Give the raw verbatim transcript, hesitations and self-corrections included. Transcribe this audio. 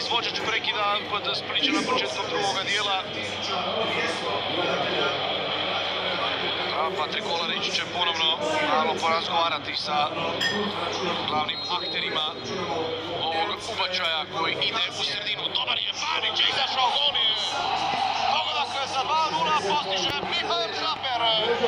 izvođač prekida kod Splića na početku drugoga dijela. Patrik Kolarić će ponovno malo porazgovarati sa glavnim akterima ovog ubačaja koji ide u sredinu. Dobar je Panić, izašao gol je. Pogodak za dva nula postiže Mihael Šaper.